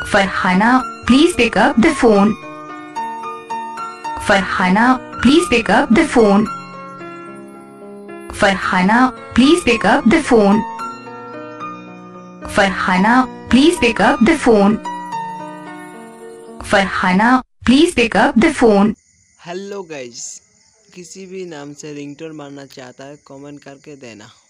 Farhana, please pick up the phone. Farhana, please pick up the phone. Farhana, please pick up the phone. Farhana, please pick up the phone. Farhana, please pick up the phone. Hello guys, किसी भी नाम से ringtone मारना चाहता है comment करके देना।